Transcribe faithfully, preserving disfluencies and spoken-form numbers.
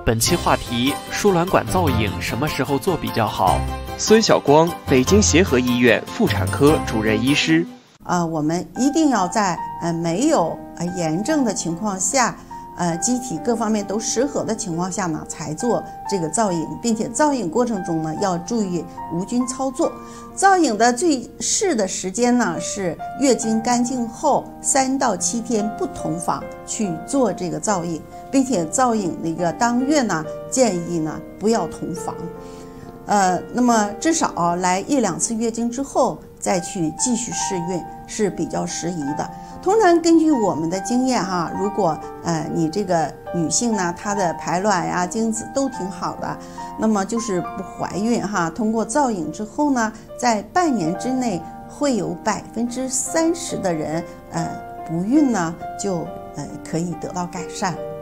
本期话题：输卵管造影什么时候做比较好？ 孙晓光，北京协和医院妇产科主任医师。 呃，我们一定要在呃没有呃炎症的情况下，呃机体各方面都适合的情况下呢，才做这个造影，并且造影过程中呢要注意无菌操作。造影的最适的时间呢是月经干净后三到七天不同房去做这个造影，并且造影那个当月呢建议呢不要同房。呃，那么至少来一两次月经之后再去继续试孕是比较适宜的。通常根据我们的经验哈，如果呃你这个女性呢，她的排卵呀、精子都挺好的，那么就是不怀孕哈，通过造影之后呢，在半年之内会有百分之三十的人呃不孕呢就呃可以得到改善。